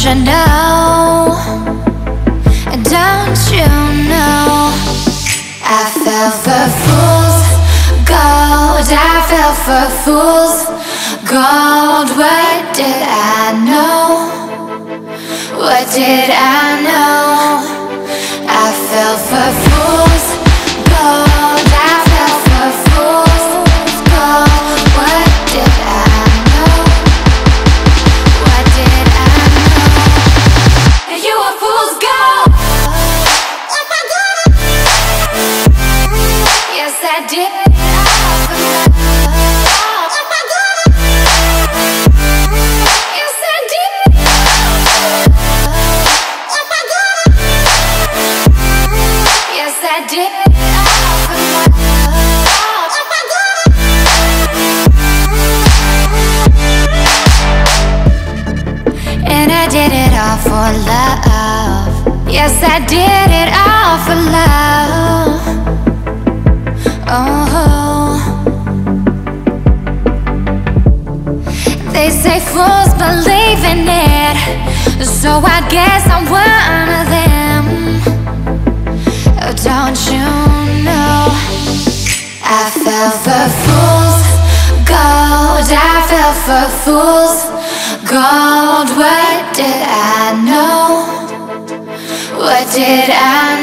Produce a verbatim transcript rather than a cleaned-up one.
you know? Don't you know? I fell for fools gold. I fell for fools gold. What did I know? What did I know? I fell for fools gold. I fell for fools gold. What did I know? What did I know? You were fool's gold. Yes, I did. Yes, I did. Yes, I did. And I did it all for love. Yes, I did it all for love. Oh, they say fools believe in it, so I guess I'm one of them. Oh, don't you know? I fell for fools gold. I fell for fools gold. What did I know? What did I